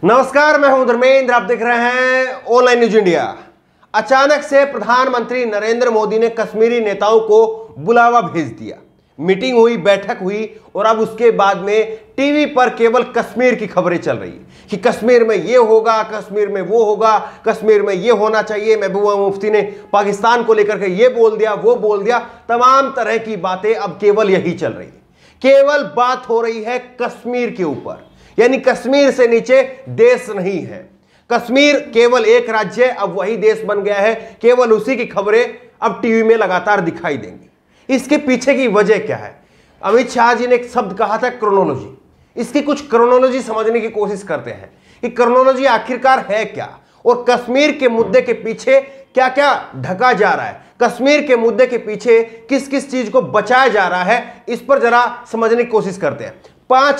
नमस्कार, मैं हूं धर्मेंद्र। आप देख रहे हैं ऑनलाइन न्यूज इंडिया। अचानक से प्रधानमंत्री नरेंद्र मोदी ने कश्मीरी नेताओं को बुलावा भेज दिया। मीटिंग हुई, बैठक हुई और अब उसके बाद में टीवी पर केवल कश्मीर की खबरें चल रही है कि कश्मीर में ये होगा, कश्मीर में वो होगा, कश्मीर में ये होना चाहिए। महबूबा मुफ्ती ने पाकिस्तान को लेकर के ये बोल दिया, वो बोल दिया। तमाम तरह की बातें अब केवल यही चल रही है। केवल बात हो रही है कश्मीर के ऊपर, यानी कश्मीर से नीचे देश नहीं है। कश्मीर केवल एक राज्य है, अब वही देश बन गया है। केवल उसी की खबरें अब टीवी में लगातार दिखाई देंगी। इसके पीछे की वजह क्या है? अमित शाह जी ने एक शब्द कहा था, क्रोनोलॉजी। इसकी कुछ क्रोनोलॉजी समझने की कोशिश करते हैं कि क्रोनोलॉजी आखिरकार है क्या और कश्मीर के मुद्दे के पीछे क्या क्या ढका जा रहा है, कश्मीर के मुद्दे के पीछे किस किस चीज को बचाया जा रहा है, इस पर जरा समझने की कोशिश करते हैं। पांच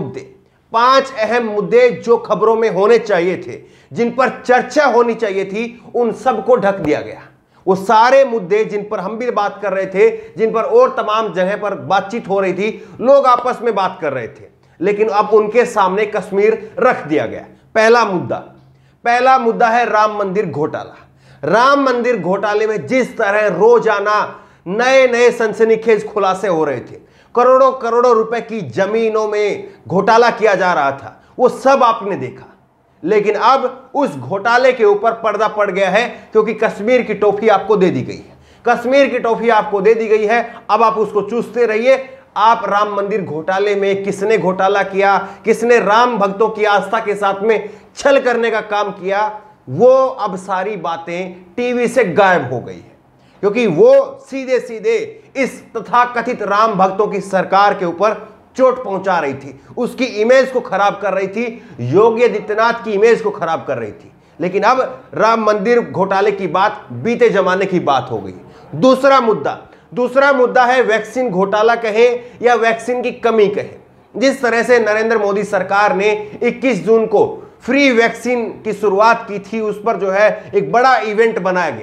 अहम मुद्दे जो खबरों में होने चाहिए थे, जिन पर चर्चा होनी चाहिए थी, उन सबको ढक दिया गया। वो सारे मुद्दे जिन पर हम भी बात कर रहे थे, जिन पर और तमाम जगह पर बातचीत हो रही थी, लोग आपस में बात कर रहे थे, लेकिन अब उनके सामने कश्मीर रख दिया गया। पहला मुद्दा है राम मंदिर घोटाला। राम मंदिर घोटाले में जिस तरह रोजाना नए नए सनसनीखेज खुलासे हो रहे थे, करोड़ों करोड़ों रुपए की जमीनों में घोटाला किया जा रहा था, वो सब आपने देखा। लेकिन अब उस घोटाले के ऊपर पर्दा पड़ गया है, क्योंकि कश्मीर की टॉफी आपको दे दी गई है। कश्मीर की टॉफी आपको दे दी गई है, अब आप उसको चूसते रहिए। आप राम मंदिर घोटाले में किसने घोटाला किया, किसने राम भक्तों की आस्था के साथ में छल करने का काम किया, वो अब सारी बातें टीवी से गायब हो गई है, क्योंकि वो सीधे सीधे इस तथाकथित राम भक्तों की सरकार के ऊपर चोट पहुंचा रही थी, उसकी इमेज को खराब कर रही थी, योगी आदित्यनाथ की इमेज को खराब कर रही थी। लेकिन अब राम मंदिर घोटाले की बात बीते जमाने की बात हो गई। दूसरा मुद्दा है वैक्सीन घोटाला कहें या वैक्सीन की कमी कहें। जिस तरह से नरेंद्र मोदी सरकार ने 21 जून को फ्री वैक्सीन की शुरुआत की थी, उस पर जो है एक बड़ा इवेंट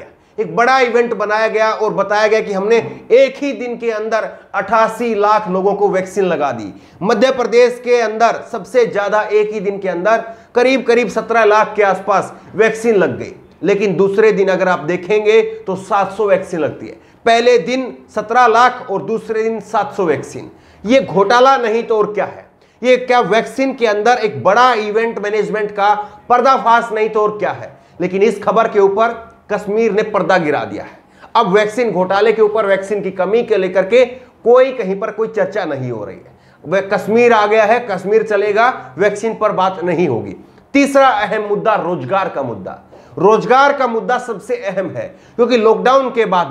बनाया गया और बताया गया कि हमने एक ही दिन के अंदर 88 लाख लोगों को वैक्सीन लगा दी। मध्य प्रदेश के अंदर सबसे ज्यादा एक ही दिन के अंदर करीब 17 लाख के आसपास वैक्सीन लग गई। लेकिन दूसरे दिन अगर आप देखेंगे तो 700 वैक्सीन लगती है। पहले दिन 17 लाख और दूसरे दिन 700 वैक्सीन। ये घोटाला नहीं तो और क्या है? ये क्या वैक्सीन के अंदर एक बड़ा इवेंट मैनेजमेंट का पर्दाफाश नहीं तो और क्या है? लेकिन इस खबर के ऊपर कश्मीर ने पर्दा गिरा दिया है। अब वैक्सीन घोटाले के ऊपर, वैक्सीन की कमी के लेकर के कोई कहीं पर कोई चर्चा नहीं हो रही है। वह कश्मीर आ गया है, कश्मीर चलेगा, वैक्सीन पर बात नहीं होगी। तीसरा अहम मुद्दा रोजगार का मुद्दा सबसे अहम है, क्योंकि लॉकडाउन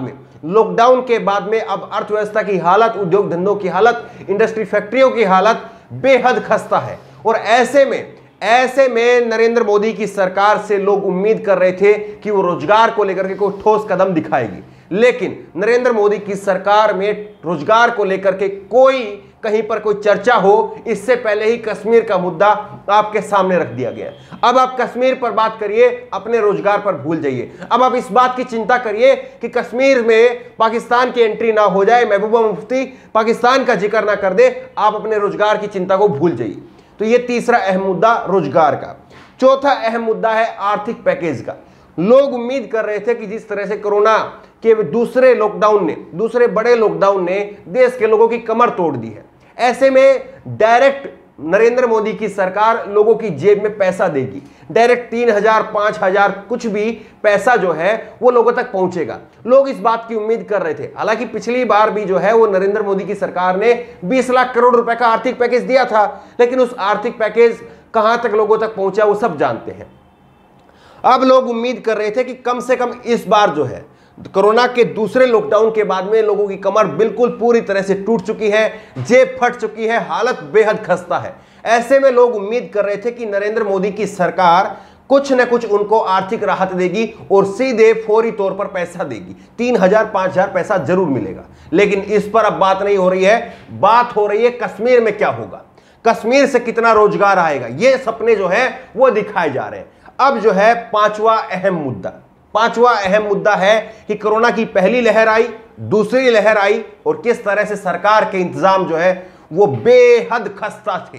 के बाद में अब अर्थव्यवस्था की हालत, उद्योग धंधों की हालत, इंडस्ट्री फैक्ट्रियों की हालत बेहद खस्ता है। और ऐसे में नरेंद्र मोदी की सरकार से लोग उम्मीद कर रहे थे कि वो रोजगार को लेकर के कोई ठोस कदम दिखाएगी, लेकिन नरेंद्र मोदी की सरकार में रोजगार को लेकर के कहीं पर कोई चर्चा हो, इससे पहले ही कश्मीर का मुद्दा आपके सामने रख दिया गया। अब आप कश्मीर पर बात करिए, अपने रोजगार पर भूल जाइए। अब आप इस बात की चिंता करिए कि कश्मीर में पाकिस्तान की एंट्री ना हो जाए, महबूबा मुफ्ती पाकिस्तान का जिक्र ना कर दे, आप अपने रोजगार की चिंता को भूल जाइए। तो ये तीसरा अहम मुद्दा रोजगार का। चौथा अहम मुद्दा है आर्थिक पैकेज का। लोग उम्मीद कर रहे थे कि जिस तरह से कोरोना के दूसरे बड़े लॉकडाउन ने देश के लोगों की कमर तोड़ दी है, ऐसे में डायरेक्ट नरेंद्र मोदी की सरकार लोगों की जेब में पैसा देगी। डायरेक्ट 3,000, 5,000 कुछ भी पैसा जो है वो लोगों तक पहुंचेगा। लोग इस बात की उम्मीद कर रहे थे। हालांकि पिछली बार भी जो है वो नरेंद्र मोदी की सरकार ने 20 लाख करोड़ रुपए का आर्थिक पैकेज दिया था, लेकिन उस आर्थिक पैकेज कहां तक लोगों तक पहुंचा वो सब जानते हैं। अब लोग उम्मीद कर रहे थे कि कम से कम इस बार जो है कोरोना के दूसरे लॉकडाउन के बाद में लोगों की कमर बिल्कुल पूरी तरह से टूट चुकी है, जेब फट चुकी है, हालत बेहद खस्ता है। ऐसे में लोग उम्मीद कर रहे थे कि नरेंद्र मोदी की सरकार कुछ न कुछ उनको आर्थिक राहत देगी और सीधे फौरी तौर पर पैसा देगी। 3,000, 5,000 पैसा जरूर मिलेगा। लेकिन इस पर अब बात नहीं हो रही है। बात हो रही है कश्मीर में क्या होगा, कश्मीर से कितना रोजगार आएगा। ये सपने जो है वो दिखाए जा रहे हैं। अब जो है पांचवा अहम मुद्दा है कि कोरोना की पहली लहर आई, दूसरी लहर आई और किस तरह से सरकार के इंतजाम जो है वो बेहद खस्ता थे।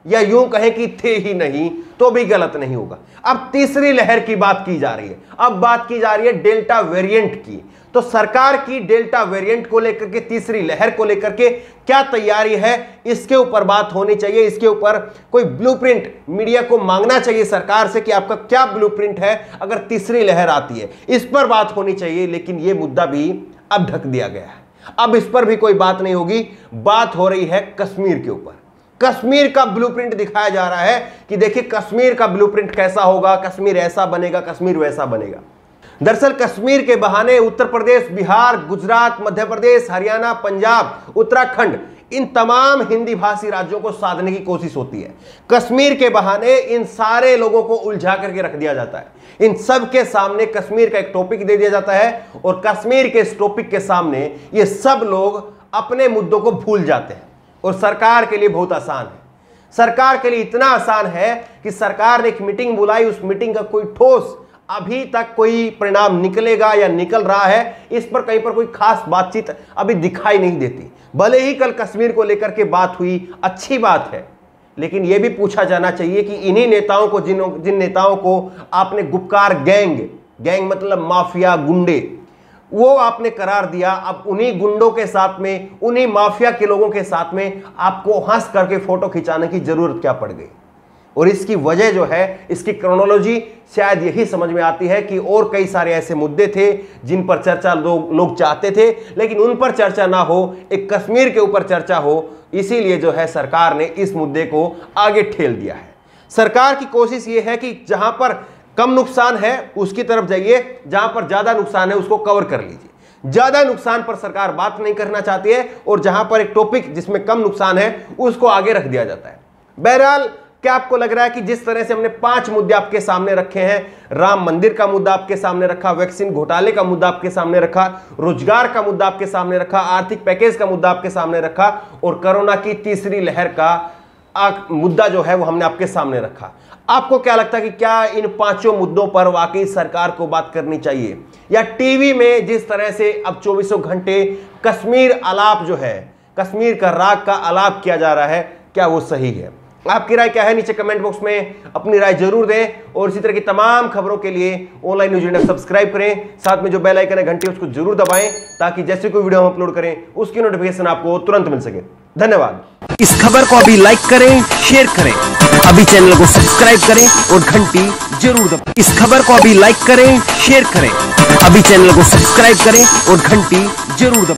या यूं कहें कि थे ही नहीं तो भी गलत नहीं होगा। अब तीसरी लहर की बात की जा रही है, अब बात की जा रही है डेल्टा वेरिएंट की। तो सरकार की डेल्टा वेरिएंट को लेकर के, तीसरी लहर को लेकर के क्या तैयारी है, इसके ऊपर बात होनी चाहिए। इसके ऊपर कोई ब्लूप्रिंट मीडिया को मांगना चाहिए सरकार से कि आपका क्या ब्लूप्रिंट है अगर तीसरी लहर आती है, इस पर बात होनी चाहिए। लेकिन यह मुद्दा भी अब ढक दिया गया है, अब इस पर भी कोई बात नहीं होगी। बात हो रही है कश्मीर के ऊपर। कश्मीर का ब्लूप्रिंट दिखाया जा रहा है कि देखिए कश्मीर का ब्लूप्रिंट कैसा होगा, कश्मीर ऐसा बनेगा, कश्मीर वैसा बनेगा। दरअसल कश्मीर के बहाने उत्तर प्रदेश, बिहार, गुजरात, मध्य प्रदेश, हरियाणा, पंजाब, उत्तराखंड, इन तमाम हिंदी भाषी राज्यों को साधने की कोशिश होती है। कश्मीर के बहाने इन सारे लोगों को उलझा करके रख दिया जाता है। इन सब के सामने कश्मीर का एक टॉपिक दे दिया जाता है और कश्मीर के इस टॉपिक के सामने ये सब लोग अपने मुद्दों को भूल जाते हैं। और सरकार के लिए बहुत आसान है, सरकार के लिए इतना आसान है कि सरकार ने एक मीटिंग बुलाई, उस मीटिंग का कोई ठोस अभी तक कोई परिणाम निकलेगा या निकल रहा है, इस पर कहीं पर कोई खास बातचीत अभी दिखाई नहीं देती। भले ही कल कश्मीर को लेकर के बात हुई, अच्छी बात है, लेकिन यह भी पूछा जाना चाहिए कि इन्हीं नेताओं को, जिन नेताओं को आपने गुपकार गैंग मतलब माफिया, गुंडे, वो आपने करार दिया, अब उन्हीं गुंडों के साथ में, उन्हीं माफिया के लोगों के साथ में आपको हंस करके फोटो खिंचाने की जरूरत क्या पड़ गई। और इसकी वजह जो है, इसकी क्रोनोलॉजी शायद यही समझ में आती है कि और कई सारे ऐसे मुद्दे थे जिन पर चर्चा लोग चाहते थे, लेकिन उन पर चर्चा ना हो, एक कश्मीर के ऊपर चर्चा हो। इसीलिए जो है सरकार ने इस मुद्दे को आगे ठेल दिया है। सरकार की कोशिश ये है कि जहां पर कम नुकसान है उसकी तरफ जाइए, जहां पर ज्यादा नुकसान है उसको कवर कर लीजिए। ज्यादा नुकसान पर सरकार बात नहीं करना चाहती है और जहां पर एक टॉपिक जिसमें कम नुकसान है उसको आगे रख दिया जाता है। बहरहाल, क्या आपको लग रहा है कि जिस तरह से हमने 5 मुद्दे आपके सामने रखे हैं, राम मंदिर का मुद्दा आपके सामने रखा, वैक्सीन घोटाले का मुद्दा आपके सामने रखा, रोजगार का मुद्दा आपके सामने रखा, आर्थिक पैकेज का मुद्दा आपके सामने रखा और कोरोना की तीसरी लहर का मुद्दा जो है वो हमने आपके सामने रखा, आपको क्या लगता है कि क्या इन 5 मुद्दों पर वाकई सरकार को बात करनी चाहिए, या टीवी में जिस तरह से अब 24 घंटे कश्मीर आलाप जो है, कश्मीर का राग का आलाप किया जा रहा है, क्या वो सही है? आपकी राय क्या है? नीचे कमेंट बॉक्स में अपनी राय जरूर दें और इसी तरह की तमाम खबरों के लिए ऑनलाइन न्यूज़ इंडिया सब्सक्राइब करें, साथ में जो बेल आइकन है घंटी उसको जरूर दबाएं ताकि जैसे कोई वीडियो हम अपलोड करें उसकी नोटिफिकेशन आपको तुरंत मिल सके। धन्यवाद। इस खबर को अभी लाइक करें, शेयर करें, अभी चैनल को सब्सक्राइब करें और घंटी जरूर दबाएं। इस खबर को अभी लाइक करें, शेयर करें, अभी चैनल को सब्सक्राइब करें और घंटी जरूर दबाएं।